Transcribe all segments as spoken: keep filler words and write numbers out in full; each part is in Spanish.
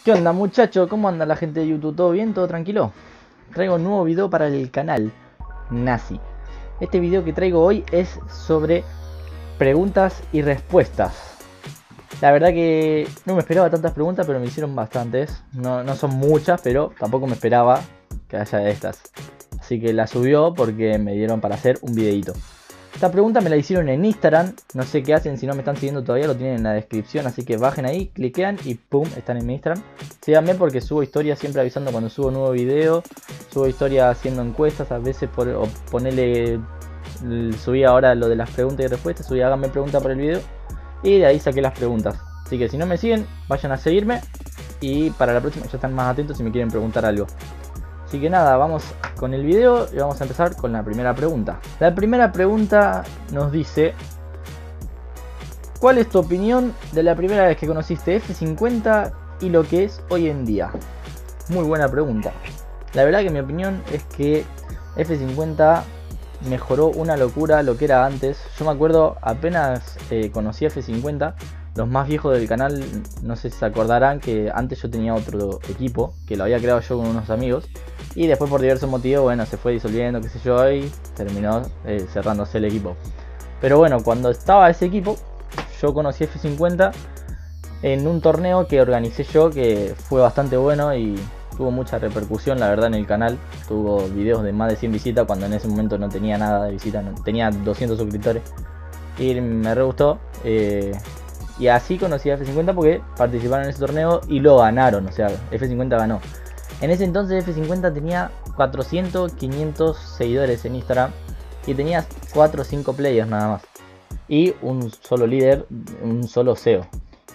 ¿Qué onda, muchachos? ¿Cómo anda la gente de YouTube? ¿Todo bien? ¿Todo tranquilo? Traigo un nuevo video para el canal Nazi. Este video que traigo hoy es sobre preguntas y respuestas. La verdad que no me esperaba tantas preguntas, pero me hicieron bastantes. No, no son muchas, pero tampoco me esperaba que haya de estas. Así que la subió porque me dieron para hacer un videito. Esta pregunta me la hicieron en Instagram. No sé qué hacen, si no me están siguiendo todavía, lo tienen en la descripción. Así que bajen ahí, cliquean y pum, están en mi Instagram. Síganme porque subo historias siempre avisando cuando subo un nuevo video. Subo historias haciendo encuestas, a veces por, o ponerle... Subí ahora lo de las preguntas y respuestas. Subí háganme preguntas por el video. Y de ahí saqué las preguntas. Así que si no me siguen, vayan a seguirme. Y para la próxima ya están más atentos si me quieren preguntar algo. Así que nada, vamos con el video y vamos a empezar con la primera pregunta. La primera pregunta nos dice: ¿cuál es tu opinión de la primera vez que conociste F cincuenta y lo que es hoy en día? Muy buena pregunta. La verdad que mi opinión es que F cincuenta mejoró una locura lo que era antes. Yo me acuerdo apenas eh, conocí F cincuenta. Los más viejos del canal no sé si se acordarán que antes yo tenía otro equipo que lo había creado yo con unos amigos. Y después por diversos motivos, bueno, se fue disolviendo, qué sé yo, y terminó eh, cerrándose el equipo. Pero bueno, cuando estaba ese equipo, yo conocí F cincuenta en un torneo que organicé yo, que fue bastante bueno y tuvo mucha repercusión, la verdad, en el canal. Tuvo videos de más de cien visitas cuando en ese momento no tenía nada de visitas, no, tenía doscientos suscriptores. Y me re gustó. Eh, y así conocí a F cincuenta porque participaron en ese torneo y lo ganaron, o sea, F cincuenta ganó. En ese entonces F cincuenta tenía cuatrocientos, quinientos seguidores en Instagram y tenía cuatro o cinco players nada más. Y un solo líder, un solo S E O.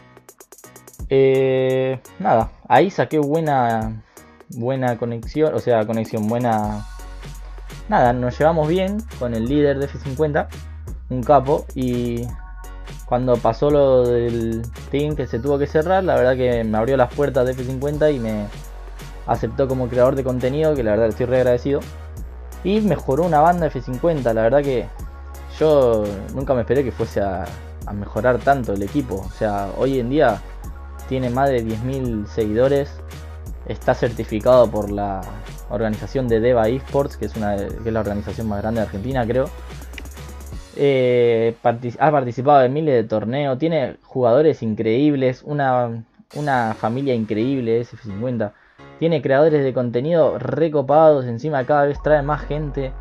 Eh, nada, ahí saqué buena, buena conexión, o sea, conexión buena. Nada, nos llevamos bien con el líder de F cincuenta, un capo, y cuando pasó lo del team que se tuvo que cerrar, la verdad que me abrió las puertas de F cincuenta y me aceptó como creador de contenido, que la verdad estoy re agradecido. Y mejoró una banda F cincuenta, la verdad que yo nunca me esperé que fuese a, a mejorar tanto el equipo. O sea, hoy en día tiene más de diez mil seguidores. Está certificado por la organización de Deva Esports, que es, una, que es la organización más grande de Argentina, creo. Eh, partic ha participado en miles de torneos. Tiene jugadores increíbles. Una, una familia increíble es F cincuenta. Tiene creadores de contenido recopados, encima cada vez trae más gente.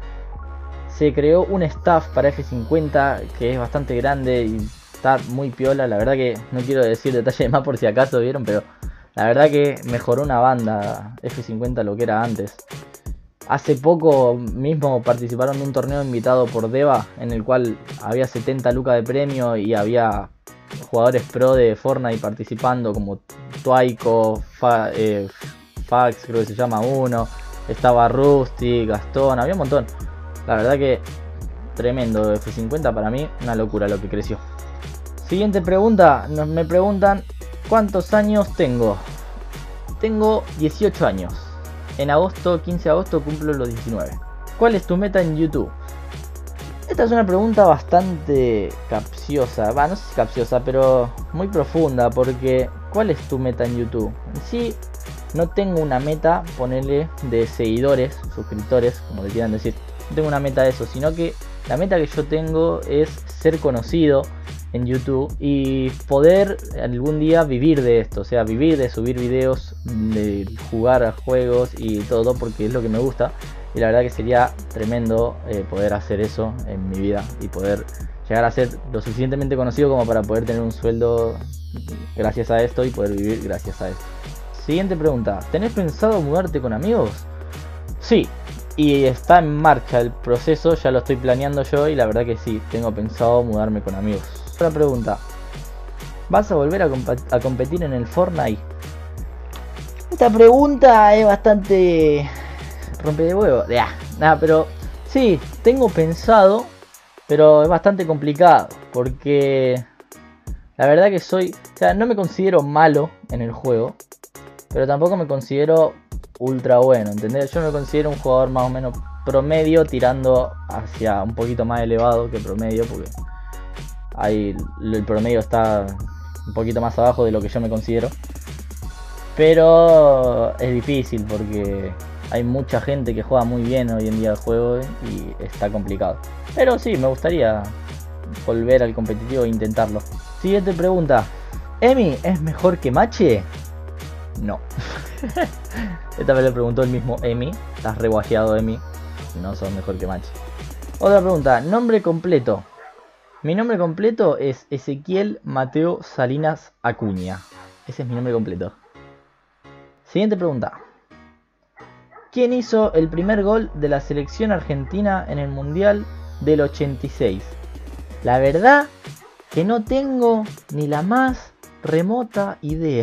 Se creó un staff para F cincuenta que es bastante grande y está muy piola. La verdad que no quiero decir detalles más por si acaso vieron, pero la verdad que mejoró una banda F cincuenta lo que era antes. Hace poco mismo participaron de un torneo invitado por Deva, en el cual había setenta lucas de premio y había jugadores pro de Fortnite participando como Tuaico, Fa, eh, Fax, creo que se llama uno, estaba Rusty, Gastón, había un montón. La verdad que tremendo F cincuenta, para mí una locura lo que creció. Siguiente pregunta, nos me preguntan ¿cuántos años tengo? Tengo dieciocho años. En agosto, quince de agosto cumplo los diecinueve. ¿Cuál es tu meta en YouTube? Esta es una pregunta bastante capciosa, va, no sé si capciosa, pero muy profunda, porque ¿cuál es tu meta en YouTube? En sí, no tengo una meta, ponerle de seguidores, suscriptores, como le quieran decir. No tengo una meta de eso, sino que la meta que yo tengo es ser conocido en YouTube y poder algún día vivir de esto. O sea, vivir de subir videos, de jugar a juegos y todo, porque es lo que me gusta. Y la verdad que sería tremendo eh, poder hacer eso en mi vida y poder llegar a ser lo suficientemente conocido como para poder tener un sueldo gracias a esto y poder vivir gracias a esto. Siguiente pregunta, ¿tenés pensado mudarte con amigos? Sí, y está en marcha el proceso, ya lo estoy planeando yo y la verdad que sí, tengo pensado mudarme con amigos. Otra pregunta, ¿vas a volver a, comp a competir en el Fortnite? Esta pregunta es bastante rompe de huevo, ya, nada, pero sí, tengo pensado, pero es bastante complicado porque la verdad que soy, o sea, no me considero malo en el juego, pero tampoco me considero ultra bueno, ¿entendés? Yo me considero un jugador más o menos promedio, tirando hacia un poquito más elevado que promedio, porque ahí el promedio está un poquito más abajo de lo que yo me considero. Pero es difícil porque hay mucha gente que juega muy bien hoy en día el juego y está complicado. Pero sí, me gustaría volver al competitivo e intentarlo. Siguiente pregunta. ¿Emi es mejor que Mache? No. Esta vez le preguntó el mismo Emi. Estás reguajeado, Emi. No son mejor que Mache. Otra pregunta. Nombre completo. Mi nombre completo es Ezequiel Mateo Salinas Acuña. Ese es mi nombre completo. Siguiente pregunta. ¿Quién hizo el primer gol de la selección argentina en el Mundial del ochenta y seis? La verdad que no tengo ni la más remota idea.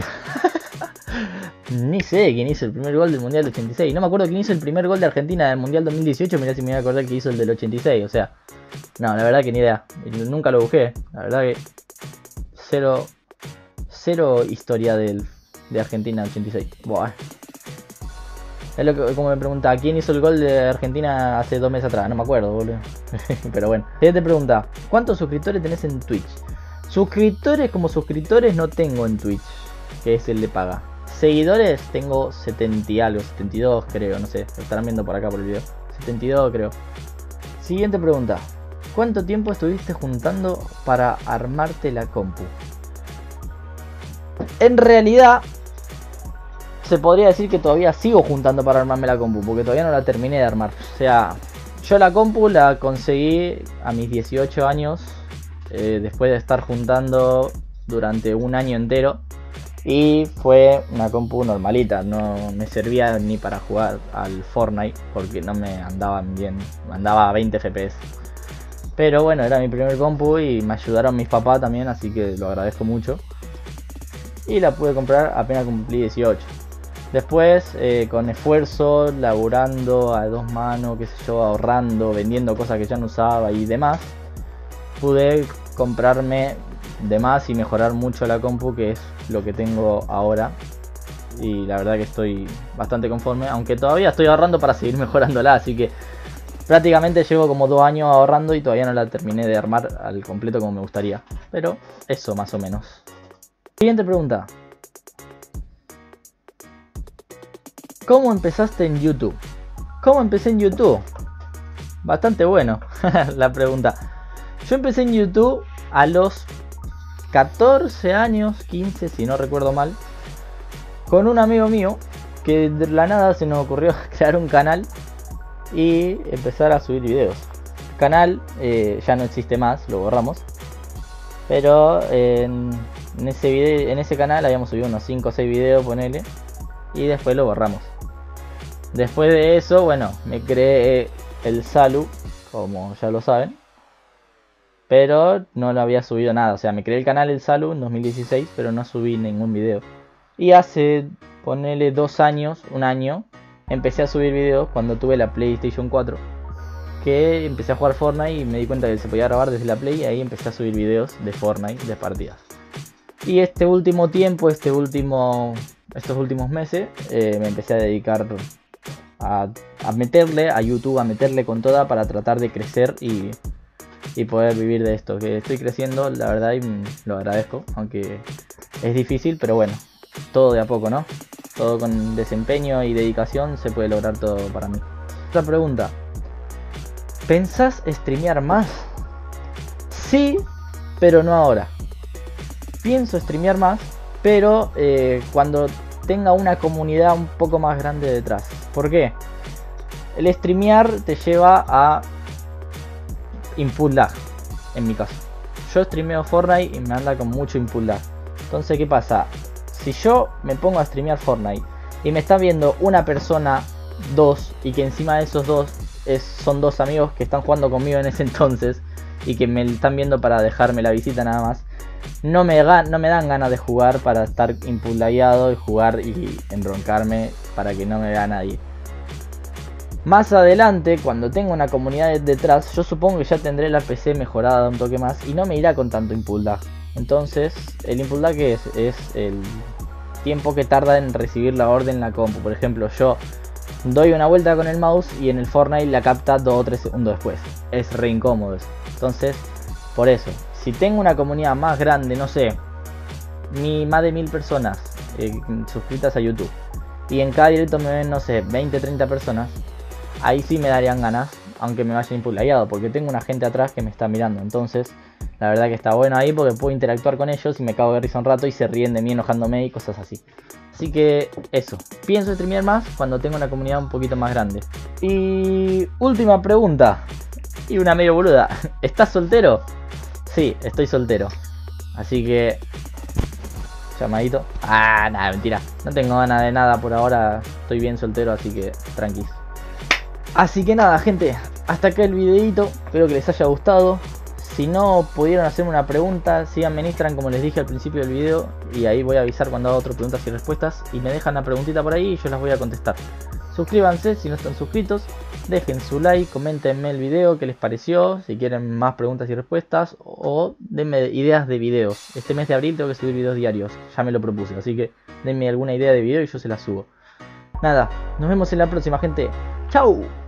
Ni sé quién hizo el primer gol del Mundial del ochenta y seis. No me acuerdo quién hizo el primer gol de Argentina del Mundial dos mil dieciocho. Mirá si me voy a acordar que hizo el del ochenta y seis. O sea, no, la verdad que ni idea. Nunca lo busqué. La verdad que cero, cero historia del, de Argentina ochenta y seis. Buah. Es lo que, como me pregunta, ¿quién hizo el gol de Argentina hace dos meses atrás? No me acuerdo, boludo. Pero bueno. Siguiente pregunta. ¿Cuántos suscriptores tenés en Twitch? Suscriptores como suscriptores no tengo en Twitch, que es el de paga. Seguidores tengo setenta y algo, setenta y dos creo, no sé. Lo estarán viendo por acá por el video. setenta y dos creo. Siguiente pregunta. ¿Cuánto tiempo estuviste juntando para armarte la compu? En realidad se podría decir que todavía sigo juntando para armarme la compu, porque todavía no la terminé de armar. O sea, yo la compu la conseguí a mis dieciocho años, eh, después de estar juntando durante un año entero. Y fue una compu normalita, no me servía ni para jugar al Fortnite, porque no me andaban bien, andaba a veinte F P S. Pero bueno, era mi primer compu y me ayudaron mis papás también, así que lo agradezco mucho. Y la pude comprar apenas cumplí dieciocho. Después, eh, con esfuerzo, laburando a dos manos, qué sé yo, ahorrando, vendiendo cosas que ya no usaba y demás, pude comprarme de más y mejorar mucho la compu, que es lo que tengo ahora. Y la verdad que estoy bastante conforme, aunque todavía estoy ahorrando para seguir mejorándola, así que prácticamente llevo como dos años ahorrando y todavía no la terminé de armar al completo como me gustaría. Pero eso más o menos. Siguiente pregunta. ¿Cómo empezaste en YouTube? ¿Cómo empecé en YouTube? Bastante bueno la pregunta. Yo empecé en YouTube a los catorce años, quince si no recuerdo mal, con un amigo mío que de la nada se nos ocurrió crear un canal y empezar a subir videos. El canal eh, ya no existe más, lo borramos, pero eh, en, en, ese video, en ese canal habíamos subido unos cinco o seis videos, ponele, y después lo borramos. Después de eso, bueno, me creé el Salu, como ya lo saben, pero no lo había subido nada. O sea, me creé el canal El Salu en dos mil dieciséis, pero no subí ningún video. Y hace, ponele dos años, un año, empecé a subir videos cuando tuve la PlayStation cuatro. Que empecé a jugar Fortnite y me di cuenta que se podía grabar desde la Play, y ahí empecé a subir videos de Fortnite, de partidas. Y este último tiempo, este último, estos últimos meses, eh, me empecé a dedicar a, a meterle a YouTube, a meterle con toda para tratar de crecer y... y poder vivir de esto, que estoy creciendo, la verdad, y lo agradezco, aunque es difícil, pero bueno, todo de a poco, ¿no? Todo con desempeño y dedicación se puede lograr todo para mí. Otra pregunta. ¿Pensás streamear más? Sí, pero no ahora. Pienso streamear más, pero eh, cuando tenga una comunidad un poco más grande detrás. ¿Por qué? El streamear te lleva a input lag, en mi caso. Yo streameo Fortnite y me anda con mucho input lag. Entonces, ¿qué pasa? Si yo me pongo a streamear Fortnite y me está viendo una persona, dos, y que encima de esos dos es, son dos amigos que están jugando conmigo en ese entonces y que me están viendo para dejarme la visita nada más, no me, no me dan ganas de jugar para estar input lagueado y jugar y enroncarme para que no me vea nadie. Más adelante, cuando tenga una comunidad detrás, yo supongo que ya tendré la P C mejorada un toque más y no me irá con tanto input lag. Entonces, el input lag es, es el tiempo que tarda en recibir la orden en la compu. Por ejemplo, yo doy una vuelta con el mouse y en el Fortnite la capta dos o tres segundos después. Es re incómodo eso. Entonces, por eso, si tengo una comunidad más grande, no sé, mi, más de mil personas, eh, suscritas a YouTube, y en cada directo me ven, no sé, veinte, treinta personas, ahí sí me darían ganas, aunque me vaya impulagueado, porque tengo una gente atrás que me está mirando. Entonces, la verdad que está bueno ahí porque puedo interactuar con ellos y me cago de risa un rato y se ríen de mí enojándome y cosas así. Así que eso, pienso streamear más cuando tenga una comunidad un poquito más grande. Y última pregunta, y una medio boluda, ¿estás soltero? Sí, estoy soltero. Así que... llamadito. Ah, nada, mentira. No tengo ganas de nada por ahora. Estoy bien soltero, así que tranquis. Así que nada, gente. Hasta acá el videito. Espero que les haya gustado. Si no pudieron hacerme una pregunta, síganme en Instagram como les dije al principio del video. Y ahí voy a avisar cuando haga otras preguntas y respuestas. Y me dejan una preguntita por ahí y yo las voy a contestar. Suscríbanse si no están suscritos. Dejen su like, coméntenme el video, qué les pareció, si quieren más preguntas y respuestas, o denme ideas de videos. Este mes de abril tengo que subir videos diarios, ya me lo propuse, así que denme alguna idea de video y yo se la subo. Nada, nos vemos en la próxima, gente. ¡Chau!